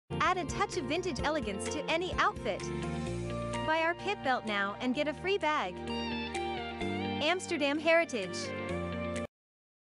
Add a touch of vintage elegance to any outfit. Buy our pit belt now and get a free bag. Amsterdam Heritage.